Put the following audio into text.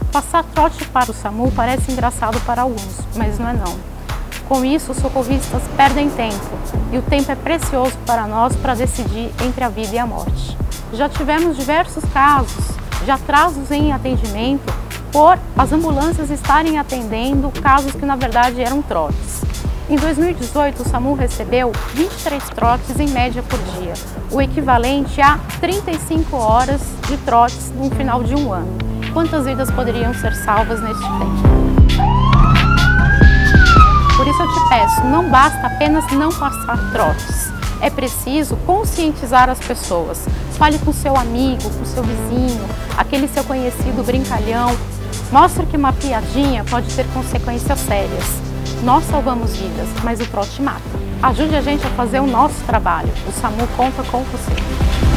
Passar trote para o SAMU parece engraçado para alguns, mas não é não. Com isso, os socorristas perdem tempo, e o tempo é precioso para nós para decidir entre a vida e a morte. Já tivemos diversos casos de atrasos em atendimento por as ambulâncias estarem atendendo casos que na verdade eram trotes. Em 2018, o SAMU recebeu 23 trotes em média por dia, o equivalente a 35 horas de trotes no final de um ano. Quantas vidas poderiam ser salvas neste tempo? Por isso eu te peço, não basta apenas não passar trotes. É preciso conscientizar as pessoas. Fale com seu amigo, com seu vizinho, aquele seu conhecido brincalhão. Mostre que uma piadinha pode ter consequências sérias. Nós salvamos vidas, mas o trote mata. Ajude a gente a fazer o nosso trabalho. O SAMU conta com você.